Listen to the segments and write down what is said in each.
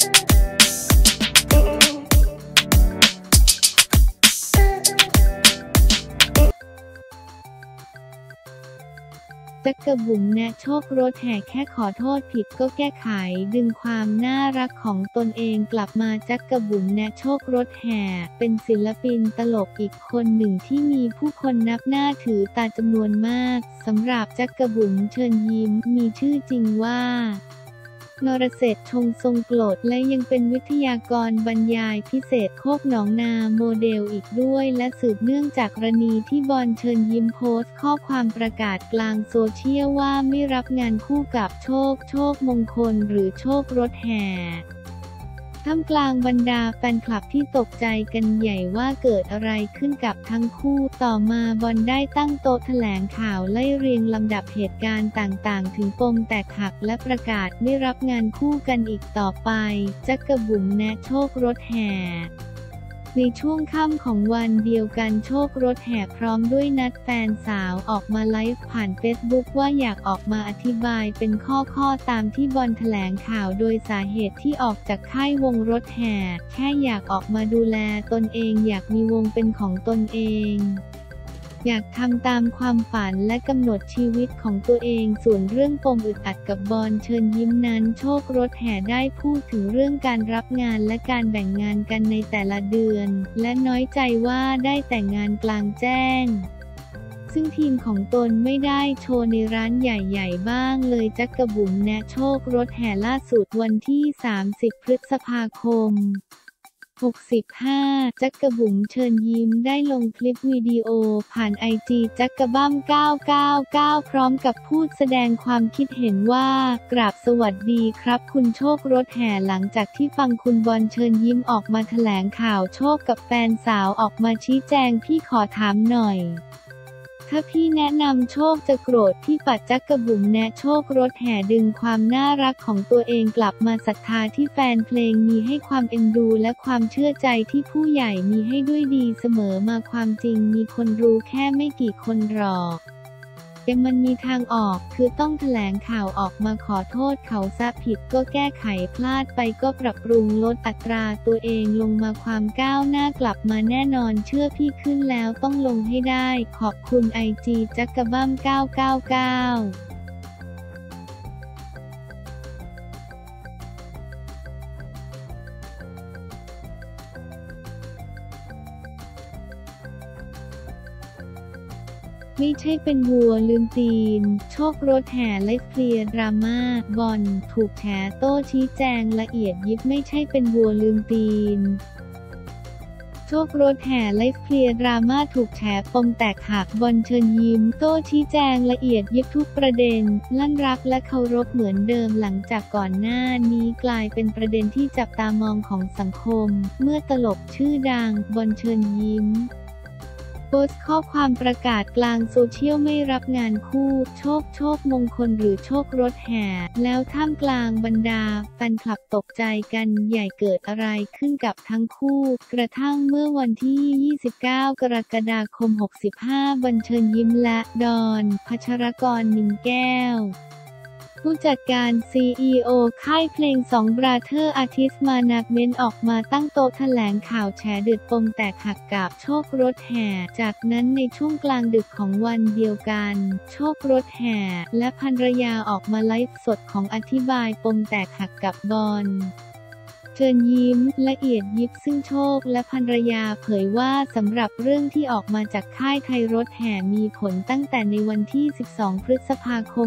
จักรบุ๋มแนะโชครถแห่แค่ขอโทษผิดก็แก้ไขดึงความน่ารักของตนเองกลับมาจักรบุ๋มแนะโชครถแห่เป็นศิลปินตลกอีกคนหนึ่งที่มีผู้คนนับหน้าถือตาจำนวนมากสำหรับจักรบุ๋มเชิญยิ้มมีชื่อจริงว่านรเศรษฐ์ชงทรงโกรธและยังเป็นวิทยากรบรรยายพิเศษโคกหนองนาโมเดลอีกด้วยและสืบเนื่องจากกรณีที่บอลเชิญยิ้มโพสต์ข้อความประกาศกลางโซเชียลว่าไม่รับงานคู่กับโชคมงคลหรือโชครถแห่ท่ามกลางบรรดาแฟนคลับที่ตกใจกันใหญ่ว่าเกิดอะไรขึ้นกับทั้งคู่ต่อมาบอลได้ตั้งโต๊ะแถลงข่าวไล่เรียงลำดับเหตุการณ์ต่างๆถึงปมแตกหักและประกาศไม่รับงานคู่กันอีกต่อไปจักรบุ๋มแนะโชครถแห่ในช่วงค่ำของวันเดียวกันโชครถแห่พร้อมด้วยนัดแฟนสาวออกมาไลฟ์ผ่านเฟซบุ๊กว่าอยากออกมาอธิบายเป็นข้อตามที่บอลแถลงข่าวโดยสาเหตุที่ออกจากค่ายวงรถแห่แค่อยากออกมาดูแลตนเองอยากมีวงเป็นของตนเองอยากทำตามความฝันและกำหนดชีวิตของตัวเองส่วนเรื่องปมอึดอัดกับบอลเชิญยิ้มนั้นโชครถแห่ได้พูดถึงเรื่องการรับงานและการแบ่งงานกันในแต่ละเดือนและน้อยใจว่าได้แต่งงานกลางแจ้งซึ่งทีมของตนไม่ได้โชว์ในร้านใหญ่ๆบ้างเลยจักรบุ๋มแนะโชครถแห่ล่าสุดวันที่30 พฤษภาคม65จักรบุ๋มเชิญยิ้มได้ลงคลิปวิดีโอผ่านไอจีจักรบ้ำ999พร้อมกับพูดแสดงความคิดเห็นว่ากราบสวัสดีครับคุณโชครถแห่หลังจากที่ฟังคุณบอลเชิญยิ้มออกมาแถลงข่าวโชคกับแฟนสาวออกมาชี้แจงพี่ขอถามหน่อยถ้าพี่แนะนำโชคจะโกรธพี่ปัดจักรบุ๋มแนะโชครถแห่ดึงความน่ารักของตัวเองกลับมาศรัทธาที่แฟนเพลงมีให้ความเอ็นดูและความเชื่อใจที่ผู้ใหญ่มีให้ด้วยดีเสมอมาความจริงมีคนรู้แค่ไม่กี่คนหรอกแต่มันมีทางออกคือต้องแถลงข่าวออกมาขอโทษเขาซะผิดก็แก้ไขพลาดไปก็ปรับปรุงลดอัตราตัวเองลงมาความก้าวหน้ากลับมาแน่นอนเชื่อพี่ขึ้นแล้วต้องลงให้ได้ขอบคุณไอจีจักรบ้ำ999ไม่ใช่เป็นวัวลืมตีนโชครถแห่ไลฟ์เคลียร์ดราม่าบอลถูกแฉโต้ชี้แจงละเอียดยิบไม่ใช่เป็นวัวลืมตีนโชครถแห่ไลฟ์เคลียร์ดราม่าถูกแฉปมแตกหักบอลเชิญยิ้มโต้ชี้แจงละเอียดยิบทุกประเด็นลั่นรักและเคารพเหมือนเดิมหลังจากก่อนหน้านี้กลายเป็นประเด็นที่จับตามองของสังคมเมื่อตลกชื่อดังบอลเชิญยิ้มโพสต์ข้อความประกาศกลางโซเชียลไม่รับงานคู่โชคมงคลหรือโชครถแห่แล้วท่ามกลางบรรดาแฟนคลับตกใจกันใหญ่เกิดอะไรขึ้นกับทั้งคู่กระทั่งเมื่อวันที่29 กรกฎาคม65บอลเชิญยิ้มและดอนพัชรกรนินแก้วผู้จัดการ CEO ค่ายเพลง2 Brother Artist Management ออกมาตั้งโต๊ะแถลงข่าวแฉเดือดปมแตกหักกับโชครถแห่จากนั้นในช่วงกลางดึกของวันเดียวกันโชครถแห่และภรรยาออกมาไลฟ์สดของอธิบายปมแตกหักกับบอลเชิญยิ้มละเอียดยิบซึ่งโชคและภรรยาเผยว่าสำหรับเรื่องที่ออกมาจากค่ายไทยรถแห่มีผลตั้งแต่ในวันที่12 พฤษภาคม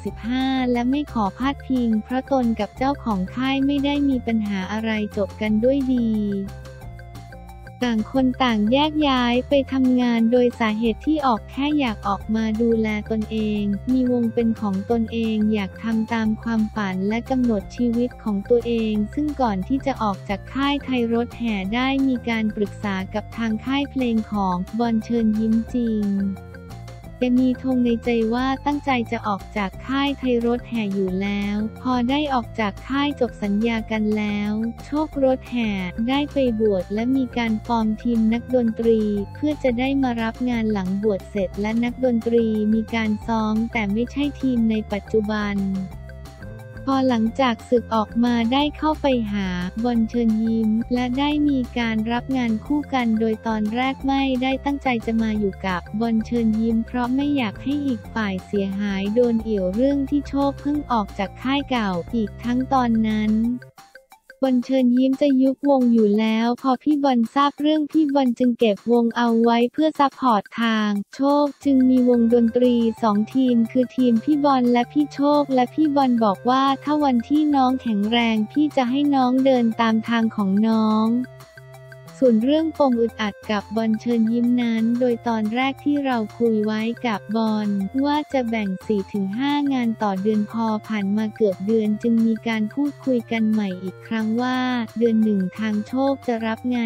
65และไม่ขอพาดพิงเพราะตนกับเจ้าของค่ายไม่ได้มีปัญหาอะไรจบกันด้วยดีต่างคนต่างแยกย้ายไปทำงานโดยสาเหตุที่ออกแค่อยากออกมาดูแลตนเองมีวงเป็นของตนเองอยากทำตามความฝันและกำหนดชีวิตของตัวเองซึ่งก่อนที่จะออกจากค่ายไทยรถแห่ได้มีการปรึกษากับทางค่ายเพลงของบอลเชิญยิ้มจริงแต่มีธงในใจว่าตั้งใจจะออกจากค่ายไทยรถแห่อยู่แล้วพอได้ออกจากค่ายจบสัญญากันแล้วโชครถแห่ได้ไปบวชและมีการฟอร์มทีมนักดนตรีเพื่อจะได้มารับงานหลังบวชเสร็จและนักดนตรีมีการซ้อมแต่ไม่ใช่ทีมในปัจจุบันพอหลังจากศึกออกมาได้เข้าไปหาบอลเชิญยิ้มและได้มีการรับงานคู่กันโดยตอนแรกไม่ได้ตั้งใจจะมาอยู่กับบอลเชิญยิ้มเพราะไม่อยากให้อีกฝ่ายเสียหายโดนเอี่ยวเรื่องที่โชคเพิ่งออกจากค่ายเก่าอีกทั้งตอนนั้นบอลเชิญยิ้มจะยุบวงอยู่แล้วพอพี่บอลทราบเรื่องพี่บอลจึงเก็บวงเอาไว้เพื่อซัพพอร์ตทางโชคจึงมีวงดนตรี2ทีมคือทีมพี่บอลและพี่โชคและพี่บอลบอกว่าถ้าวันที่น้องแข็งแรงพี่จะให้น้องเดินตามทางของน้องส่วนเรื่องปมอึดอัดกับบอลเชิญยิ้มนั้นโดยตอนแรกที่เราคุยไว้กับบอลว่าจะแบ่ง 4-5 งานต่อเดือนพอผ่านมาเกือบเดือนจึงมีการพูดคุยกันใหม่อีกครั้งว่าเดือนหนึ่งทางโชคจะรับงาน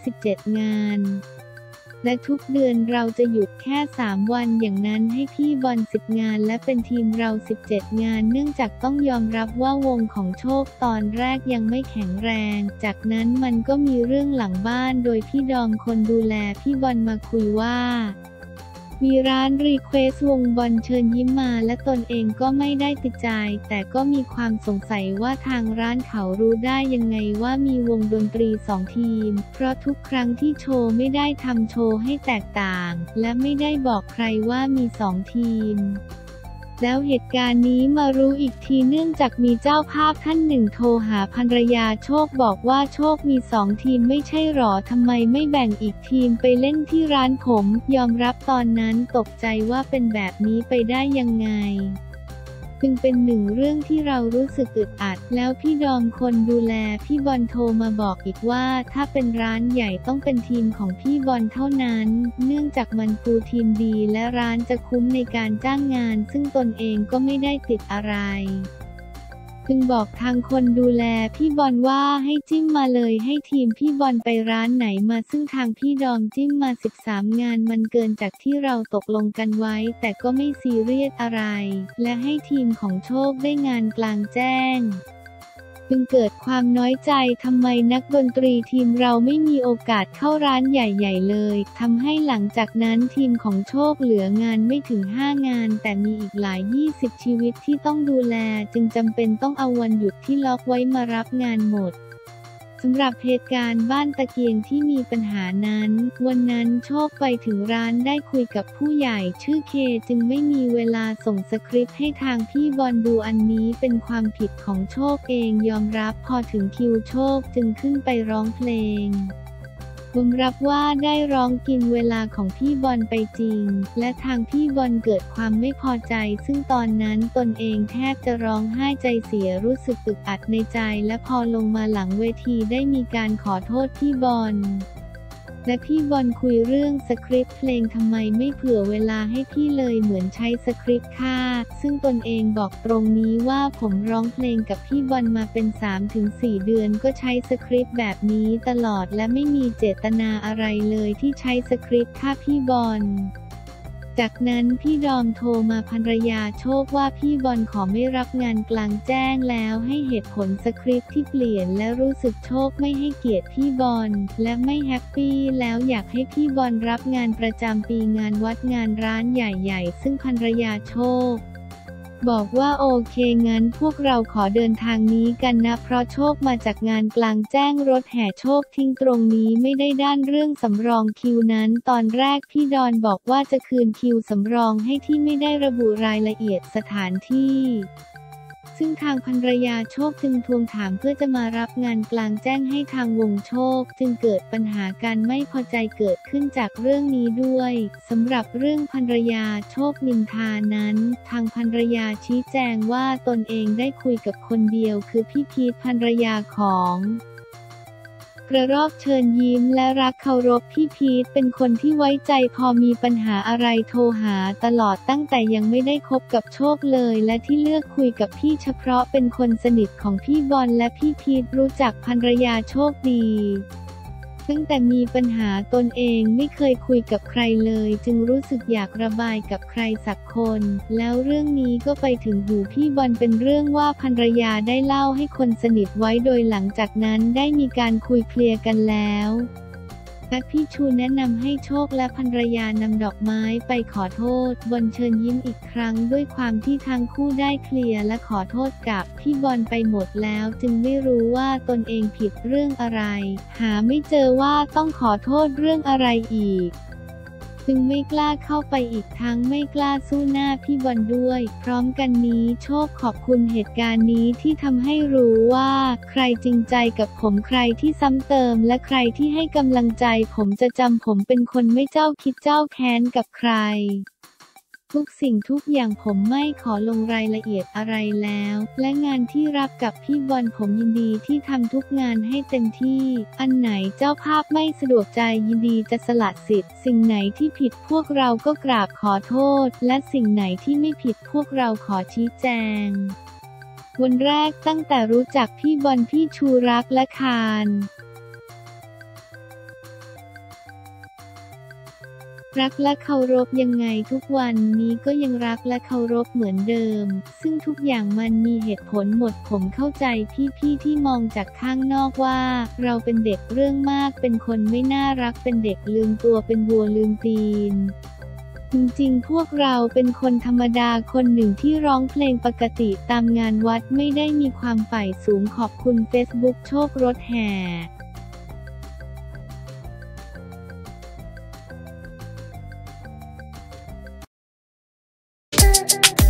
27 งานและทุกเดือนเราจะหยุดแค่3 วันอย่างนั้นให้พี่บอล10 งานและเป็นทีมเรา17 งานเนื่องจากต้องยอมรับว่าวงของโชคตอนแรกยังไม่แข็งแรงจากนั้นมันก็มีเรื่องหลังบ้านโดยพี่ดอมคนดูแลพี่บอลมาคุยว่ามีร้านรีเควสวงบอลเชิญยิ้มมาและตนเองก็ไม่ได้ติดใจแต่ก็มีความสงสัยว่าทางร้านเขารู้ได้ยังไงว่ามีวงดนตรี2 ทีมเพราะทุกครั้งที่โชว์ไม่ได้ทำโชว์ให้แตกต่างและไม่ได้บอกใครว่ามี2 ทีมแล้วเหตุการณ์นี้มารู้อีกทีเนื่องจากมีเจ้าภาพท่านหนึ่งโทรหาภรรยาโชคบอกว่าโชคมี2 ทีมไม่ใช่หรอทำไมไม่แบ่งอีกทีมไปเล่นที่ร้านผมยอมรับตอนนั้นตกใจว่าเป็นแบบนี้ไปได้ยังไงจึงเป็นหนึ่งเรื่องที่เรารู้สึกอึดอัดแล้วพี่ดอมคนดูแลพี่บอลโทรมาบอกอีกว่าถ้าเป็นร้านใหญ่ต้องเป็นทีมของพี่บอลเท่านั้นเนื่องจากมันปูทีมดีและร้านจะคุ้มในการจ้างงานซึ่งตนเองก็ไม่ได้ติดอะไรจึงบอกทางคนดูแลพี่บอลว่าให้จิ้มมาเลยให้ทีมพี่บอลไปร้านไหนมาซึ่งทางพี่ดอมจิ้มมา13 งานมันเกินจากที่เราตกลงกันไว้แต่ก็ไม่ซีเรียสอะไรและให้ทีมของโชคได้งานกลางแจ้งจึงเกิดความน้อยใจทำไมนักดนตรีทีมเราไม่มีโอกาสเข้าร้านใหญ่ๆเลยทำให้หลังจากนั้นทีมของโชคเหลืองานไม่ถึง5 งานแต่มีอีกหลาย20 ชีวิตที่ต้องดูแลจึงจำเป็นต้องเอาวันหยุดที่ล็อกไว้มารับงานหมดสำหรับเหตุการณ์บ้านตะเกียงที่มีปัญหานั้นวันนั้นโชคไปถึงร้านได้คุยกับผู้ใหญ่ชื่อเคจึงไม่มีเวลาส่งสคริปต์ให้ทางพี่บอลดูอันนี้เป็นความผิดของโชคเองยอมรับพอถึงคิวโชคจึงขึ้นไปร้องเพลงยอมรับว่าได้ร้องกินเวลาของพี่บอลไปจริงและทางพี่บอลเกิดความไม่พอใจซึ่งตอนนั้นตนเองแทบจะร้องไห้ใจเสียรู้สึกอึดอัดในใจและพอลงมาหลังเวทีได้มีการขอโทษพี่บอลและพี่บอลคุยเรื่องสคริปต์เพลงทำไมไม่เผื่อเวลาให้พี่เลยเหมือนใช้สคริปต์ค่ะซึ่งตนเองบอกตรงนี้ว่าผมร้องเพลงกับพี่บอลมาเป็น 3-4 เดือนก็ใช้สคริปต์แบบนี้ตลอดและไม่มีเจตนาอะไรเลยที่ใช้สคริปต์ค่ะพี่บอลจากนั้นพี่ดอมโทรมาภรรยาโชคว่าพี่บอลขอไม่รับงานกลางแจ้งแล้วให้เหตุผลสคริปต์ที่เปลี่ยนและรู้สึกโชคไม่ให้เกียรติพี่บอลและไม่แฮปปี้แล้วอยากให้พี่บอลรับงานประจำปีงานวัดงานร้านใหญ่ๆซึ่งภรรยาโชคบอกว่าโอเคงั้นพวกเราขอเดินทางนี้กันนะเพราะโชคมาจากงานกลางแจ้งรถแห่โชคทิ้งตรงนี้ไม่ได้ด้านเรื่องสำรองคิวนั้นตอนแรกพี่ดอนบอกว่าจะคืนคิวสำรองให้ที่ไม่ได้ระบุรายละเอียดสถานที่ซึ่งทางภรรยาโชคจึงทวงถามเพื่อจะมารับงานกลางแจ้งให้ทางวงโชคจึงเกิดปัญหาการไม่พอใจเกิดขึ้นจากเรื่องนี้ด้วยสำหรับเรื่องภรรยาโชคนินทานั้นทางภรรยาชี้แจงว่าตนเองได้คุยกับคนเดียวคือพี่พีทภรรยาของกระรอกเชิญยิ้มและรักเคารพพี่พีทเป็นคนที่ไว้ใจพอมีปัญหาอะไรโทรหาตลอดตั้งแต่ยังไม่ได้คบกับโชคเลยและที่เลือกคุยกับพี่เฉพาะเป็นคนสนิทของพี่บอลและพี่พีทรู้จักภรรยาโชคดีตั้งแต่มีปัญหาตนเองไม่เคยคุยกับใครเลยจึงรู้สึกอยากระบายกับใครสักคนแล้วเรื่องนี้ก็ไปถึงหูพี่บอลเป็นเรื่องว่าภรรยาได้เล่าให้คนสนิทไว้โดยหลังจากนั้นได้มีการคุยเคลียร์กันแล้ว แต่และพี่ชูแนะนำให้โชคและภรรยานำดอกไม้ไปขอโทษบอลเชิญยิ้มอีกครั้งด้วยความที่ทั้งคู่ได้เคลียร์และขอโทษกับพี่บอลไปหมดแล้วจึงไม่รู้ว่าตนเองผิดเรื่องอะไรหาไม่เจอว่าต้องขอโทษเรื่องอะไรอีกจึงไม่กล้าเข้าไปอีกทั้งไม่กล้าสู้หน้าพี่บอลด้วยพร้อมกันนี้โชคขอบคุณเหตุการณ์นี้ที่ทำให้รู้ว่าใครจริงใจกับผมใครที่ซ้ำเติมและใครที่ให้กำลังใจผมจะจำผมเป็นคนไม่เจ้าคิดเจ้าแค้นกับใครทุกสิ่งทุกอย่างผมไม่ขอลงรายละเอียดอะไรแล้วและงานที่รับกับพี่บอลผมยินดีที่ทำทุกงานให้เต็มที่อันไหนเจ้าภาพไม่สะดวกใจยินดีจะสละสิทธิ์สิ่งไหนที่ผิดพวกเราก็กราบขอโทษและสิ่งไหนที่ไม่ผิดพวกเราขอชี้แจงวันแรกตั้งแต่รู้จักพี่บอลพี่ชูรักและคานรักและเคารพยังไงทุกวันนี้ก็ยังรักและเคารพเหมือนเดิมซึ่งทุกอย่างมันมีเหตุผลหมดผมเข้าใจพี่ๆที่มองจากข้างนอกว่าเราเป็นเด็กเรื่องมากเป็นคนไม่น่ารักเป็นเด็กลืมตัวเป็นวัวลืมตีนจริงๆพวกเราเป็นคนธรรมดาคนหนึ่งที่ร้องเพลงปกติตามงานวัดไม่ได้มีความใฝ่สูงขอบคุณ Facebook โชครถแห่